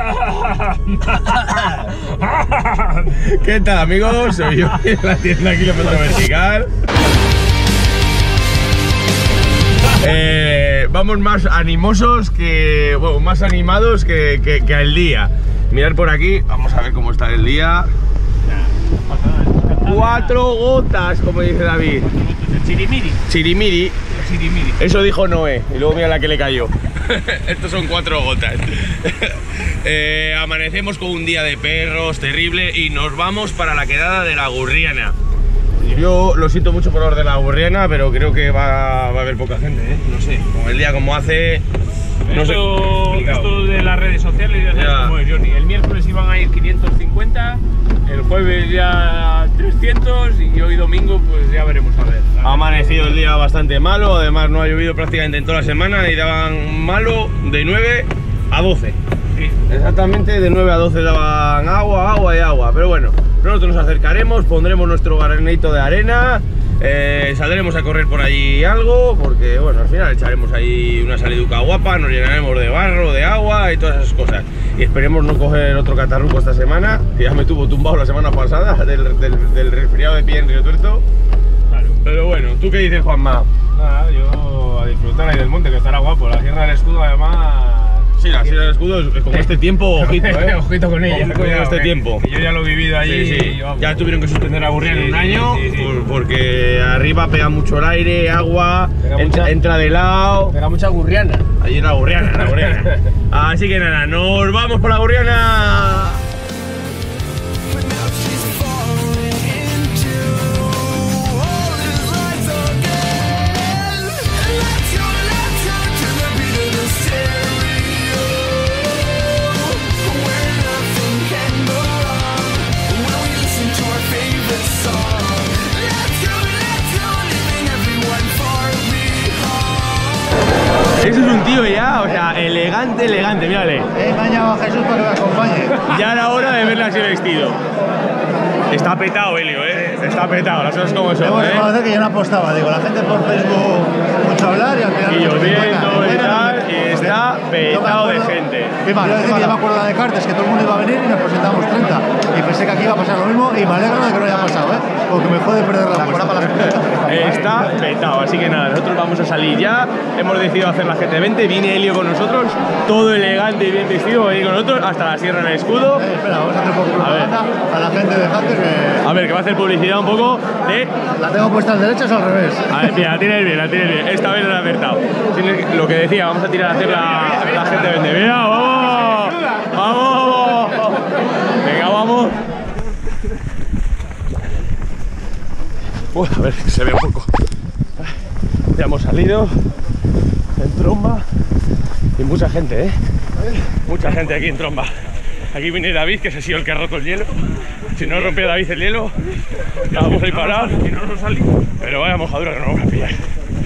¿Qué tal, amigos? Soy yo en la tienda Kilómetro Vertical. Vamos más animosos que... Bueno, más animados que el día. Mirad por aquí, vamos a ver cómo está el día. 4 gotas, como dice David. Chirimiri. Chirimiri. Chirimiri. Eso dijo Noé, y luego mira la que le cayó. Estos son 4 gotas. Amanecemos con un día de perros terrible y nos vamos para la quedada de la Gurriana. Yo lo siento mucho por los de la Gurriana, pero creo que va a haber poca gente, ¿eh? No sé, con el día como hace... No sé, esto de las redes sociales ya sabes cómo es, Johnny. El miércoles iban a ir 550, el jueves ya 300 y hoy domingo pues ya veremos a ver. Ha amanecido el día bastante malo, además no ha llovido prácticamente en toda la semana y daban malo de 9 a 12. Sí. Exactamente de 9 a 12 daban agua, agua y agua, pero bueno, nosotros nos acercaremos, pondremos nuestro granito de arena, saldremos a correr por allí algo, porque bueno, al final echaremos ahí una saliduca guapa, nos llenaremos de barro, de agua y todas esas cosas. Y esperemos no coger otro catarruco esta semana, que ya me tuvo tumbado la semana pasada del resfriado de pie en Río Tuerto. Claro. Pero bueno, ¿tú qué dices, Juanma? Nada, yo a disfrutar ahí del monte, que estará guapo. La Sierra del Escudo además... Sí, la Sierra del Escudo con este tiempo, ojito, Ojito con ella. Ojito con este tiempo. Que yo ya lo he vivido allí. Sí, sí. Y yo, ya tuvieron que suspender a Gurriana un año sí. porque arriba pega mucho el aire, agua, entra de lado. Pega mucha Gurriana. Allí en la Gurriana, en la Gurriana. Así que nada, nos vamos por la Gurriana. Ese es un tío ya, o sea, elegante, elegante, mírale. He engañado a Jesús para que me acompañe. Ya era hora de verle así vestido. Está petado, Helio, está petado, las cosas como son, Debo reconocer que yo no apostaba, digo, la gente por Facebook mucho hablar y al final... Y lloviendo y tal, y está petado de gente. Quiero decir que yo me acuerdo de Cartes, que todo el mundo iba a venir y nos presentamos 30. Y pensé que aquí iba a pasar lo mismo y me alegro de que no haya pasado, porque me jode perder la apuesta. Está petado, así que nada, nosotros vamos a salir ya. Hemos decidido hacer la GT20, viene Helio con nosotros, todo elegante y bien vestido, va a ir con nosotros hasta la Sierra del Escudo. Espera, vamos a hacer un poco de propaganda a la gente de Hackers que... A ver, que va a hacer publicidad un poco de... ¿La tengo puesta al derecho o al revés? A ver, mira, la tienes bien, la tienes bien. Esta vez no la he acertado. Lo que decía, vamos a tirar a hacer la GT20. ¡Mira, vamos! ¡Vamos! Venga, vamos. A ver, que se ve un poco. Ya hemos salido en Tromba y mucha gente, mucha gente aquí en Tromba. Aquí viene David, que ese ha sido el que ha roto el hielo. Si no rompe David el hielo, vamos a ir parados. Si no, no salimos. Pero vaya mojadura que nos vamos a pillar.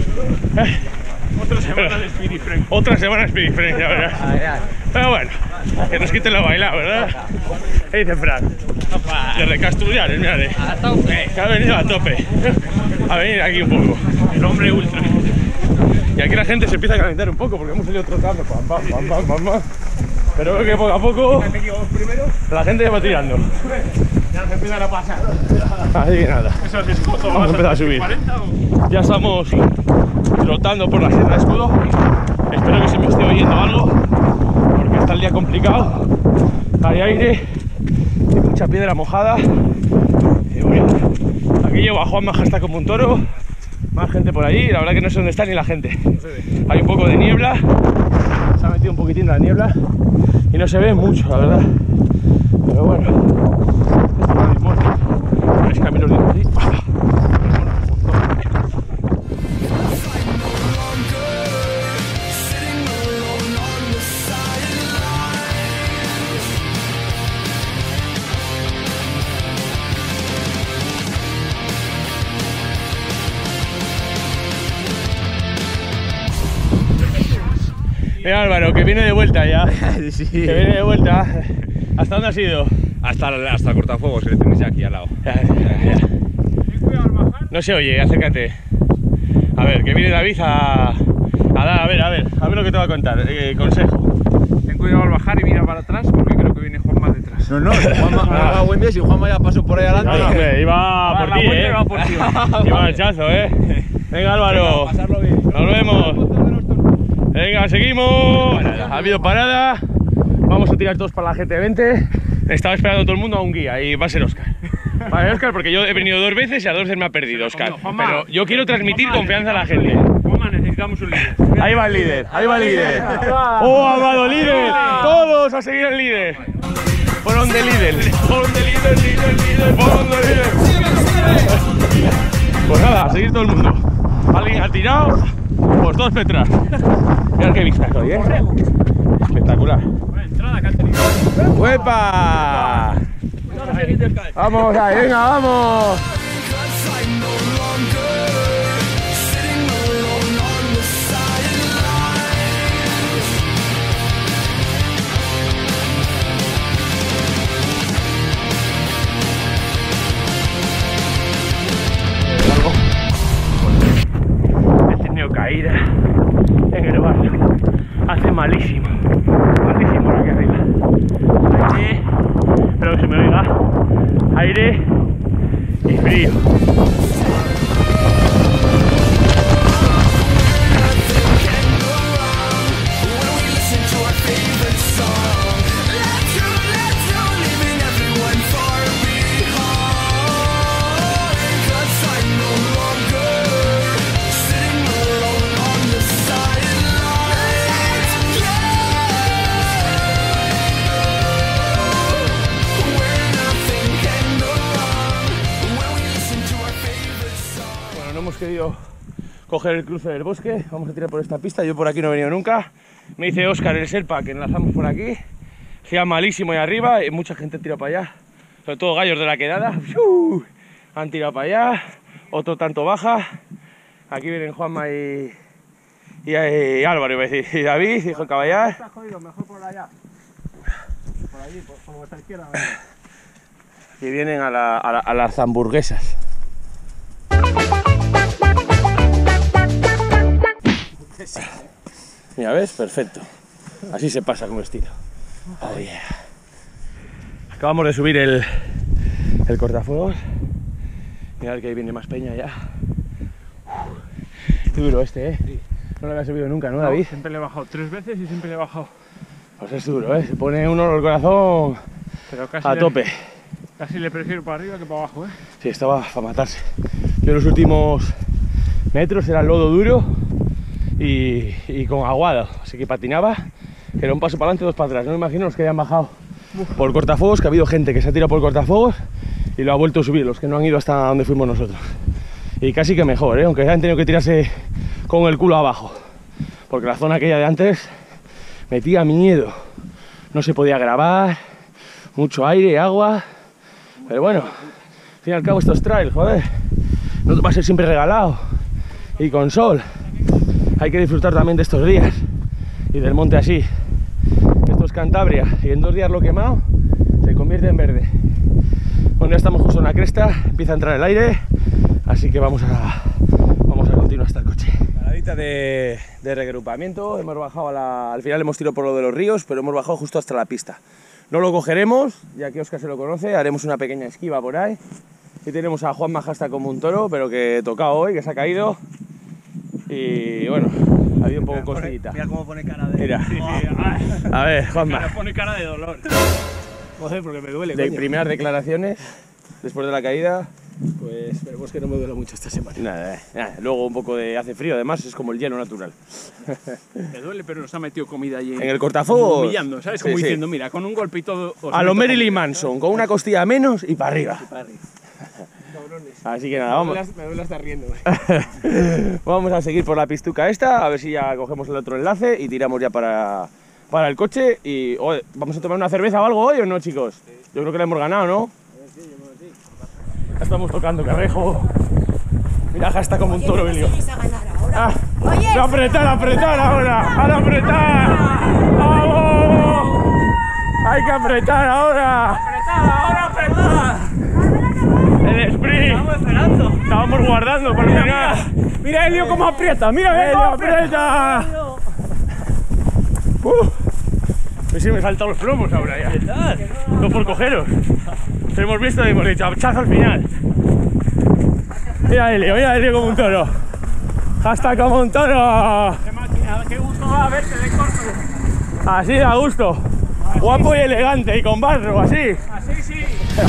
Otra semana de Spirit Friend. Otra semana de Spirit Friend, ya verás. Pero bueno, que nos quiten la baila, ¿verdad? ¿Qué dice Fran? De Recastrullares, mírale. A tope. Que ha venido a tope. A venir aquí un poco. El hombre ultra. Y aquí la gente se empieza a calentar un poco porque hemos ido trotando. Pam, pam, pam, pam, pam, pam. Pero veo que poco a poco la gente ya va tirando. Ya se empiezan a pasar. Así que nada, Eso es foto. vamos a empezar a subir. 40 o... Ya estamos trotando por la Sierra del Escudo. Espero que se me esté oyendo algo porque está el día complicado. Hay aire, hay mucha piedra mojada. Y bueno, aquí llevo a Juanma, está como un toro. Más gente por allí, la verdad que no sé dónde está ni la gente. Hay un poco de niebla, se ha metido un poquitín la niebla y no se ve mucho, la verdad. Pero bueno, es caminos de aquí. Mira Álvaro, que viene de vuelta ya. Sí. Que viene de vuelta. ¿Hasta dónde has ido? Hasta cortafuegos que le tenéis aquí al lado. Ya. No se oye, acércate. A ver, que viene David a ver lo que te va a contar. Consejo. Ten cuidado al bajar y mira para atrás porque No, no, si Juanma va a buen día, si Juanma ya pasó por ahí adelante. No, hombre, iba por ti, Iba por ti. Iba al chazo, Venga, Álvaro. Pasarlo bien. Nos vemos. Venga, seguimos. Ha habido parada. Vamos a tirar todos para la GT20. Estaba esperando todo el mundo a un guía y va a ser Óscar. Vale, Óscar, porque yo he venido 2 veces y a 2 veces me ha perdido, Óscar. Pero yo quiero transmitir confianza a la gente. Juanma, necesitamos un líder. Ahí va el líder, ahí va el líder. ¡Oh, amado líder! Todos a seguir el líder. Fueron de líder. Fueron de líder, fueron de líder. Pues nada, a seguir todo el mundo. Alguien ha tirado, pues 2 detrás. Mirad qué vista hoy, espectacular. Buena entrada que han tenido. ¡Uepa! Vamos ahí, venga, vamos. He tenido caída en el barrio. Hace malísimo. Malísimo aquí arriba. Aire, espero que se me oiga. Aire y frío. Hemos querido coger el cruce del bosque, vamos a tirar por esta pista, yo por aquí no he venido nunca. Me dice Óscar el Serpa que enlazamos por aquí, hacía malísimo ahí arriba y mucha gente tira para allá, sobre todo gallos de la quedada, han tirado para allá, otro tanto baja, aquí vienen Juanma y Álvaro, iba a decir, y David, hijo de Caballar. Está jodido, mejor por allá. Por allí, por vuestra izquierda. Y vienen a las hamburguesas. Mira, ¿ves? Perfecto. Así se pasa con estilo. Oh, yeah. Acabamos de subir el cortafuegos. Mirad que ahí viene más peña ya. Duro este, Sí. No lo había subido nunca, ¿no, David? Siempre le he bajado 3 veces y siempre le he bajado. Pues es duro, Se pone uno el corazón Pero casi a tope. Casi le prefiero para arriba que para abajo, Sí, estaba para matarse. Yo los últimos metros era lodo duro y con aguado, así que patinaba, que era un paso para adelante, 2 para atrás. No me imagino los que hayan bajado por cortafuegos, que ha habido gente que se ha tirado por cortafuegos y lo ha vuelto a subir, los que no han ido hasta donde fuimos nosotros. Y casi que mejor, aunque hayan tenido que tirarse con el culo abajo, porque la zona aquella de antes metía miedo, no se podía grabar, mucho aire, agua, pero bueno, al fin y al cabo esto es trail, joder, no va a ser siempre regalado y con sol. Hay que disfrutar también de estos días y del monte así. Esto es Cantabria y en 2 días lo quemado se convierte en verde. Bueno, ya estamos justo en la cresta, empieza a entrar el aire, así que vamos a continuar hasta el coche. Paradita de regrupamiento, hemos bajado al final hemos tirado por lo de los ríos, pero hemos bajado justo hasta la pista. No lo cogeremos, ya que Óscar se lo conoce, haremos una pequeña esquiva por ahí. Y tenemos a Juanma Jasta como un toro, pero que tocado hoy, que se ha caído. Y bueno, ha habido un poco cosillita. Mira cómo pone cara de... Mira. Sí, sí. A ver, Juanma. Me pone cara de dolor. Joder, porque me duele, De coño. primeras declaraciones, después de la caída. Pues esperemos que no me duela mucho esta semana. Nada. Luego un poco de... hace frío, además es como el hielo natural. Me duele, pero nos ha metido comida allí. En el cortafuegos. Como humillando, ¿sabes? Como Sí, sí. diciendo, mira, con un golpe y todo... A lo Marilyn Manson, con una costilla menos y para arriba. Cabrones. Así que nada, vamos. Me duele hasta riendo. Vamos a seguir por la pistuca esta, a ver si ya cogemos el otro enlace y tiramos ya para el coche. Y oye, ¿vamos a tomar una cerveza o algo hoy o no, chicos? Sí. Yo creo que la hemos ganado, ¿no? Sí, yo creo que sí. Ya estamos tocando Carrejo. Mira, Jasta como un toro, Belio. Ah, Oye, ¡a apretar ahora! ¡A apretar! ¡Vamos! ¡Hay que apretar ahora! ¡Apretada! ¡El sprint! Estamos esperando. Estábamos guardando para el final. Mira Elio cómo aprieta, mira ¡Elio, aprieta! Pues sí, me he saltado los plomos ahora ya. ¿Qué tal? No por cogeros. Os hemos visto y hemos dicho, hachazo al final. Mira Elio como un toro. Hashtag como un toro. Qué máquina, qué gusto va a verte de corto. Así a gusto. Así, guapo y elegante y con barro, así. Así sí.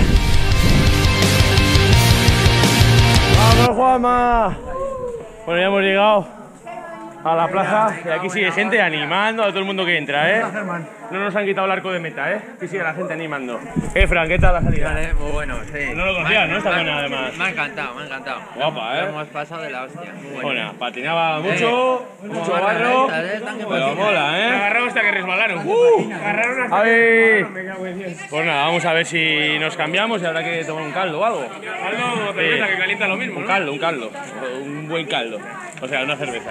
¡Vamos, Juanma! Bueno, ya hemos llegado a la plaza y aquí sigue gente animando a todo el mundo que entra, ¿eh? No nos han quitado el arco de meta, ¿eh? Aquí sigue la gente animando. Fran, ¿qué tal la salida? Vale, muy bueno, sí. No lo conocías, ¿no? Está buena, además. Me ha encantado, me ha encantado. Guapa, ¿eh? Lo hemos pasado de la hostia. Muy bueno. Bueno, patinaba mucho barro, pero mola, Me ¿eh? agarraron hasta que resbalaron. Agarraron hasta ¡Ay! que resbalaron, me cago en Dios. Pues nada, vamos a ver si nos cambiamos y habrá que tomar un caldo o algo. Algo cerveza que calienta lo mismo, Un ¿no? caldo, un buen caldo. O sea, una cerveza.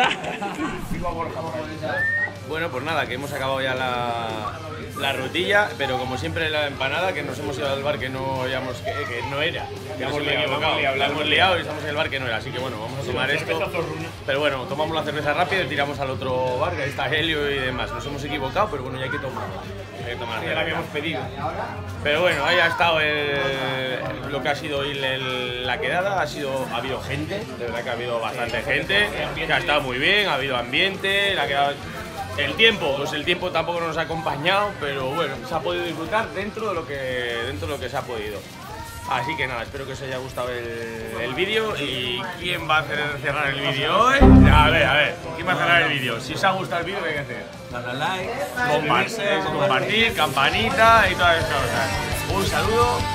Bueno, pues nada, que hemos acabado ya la rutilla, pero como siempre la empanada, que nos hemos ido al bar que no habíamos, que no era. Que hemos liado y estamos en el bar que no era, así que bueno, vamos a tomar esto. Pero bueno, tomamos la cerveza rápida y tiramos al otro bar, que ahí está Helio y demás. Nos hemos equivocado, pero bueno, ya hay que tomarla. Hay que tomarla. Ya la habíamos pedido. Pero bueno, ahí ha estado lo que ha sido hoy la quedada. Ha habido gente, de verdad que ha habido bastante gente, que ha estado muy bien, ha habido ambiente, la quedada. El tiempo, pues el tiempo tampoco nos ha acompañado, pero bueno, se ha podido disfrutar dentro de lo que se ha podido. Así que nada, espero que os haya gustado el vídeo. ¿Y quién va a cerrar el vídeo hoy? A ver, ¿quién va a cerrar el vídeo? Si os ha gustado el vídeo, ¿qué hay que hacer? Darle like, Compartir, campanita y todas esas cosas. Un saludo.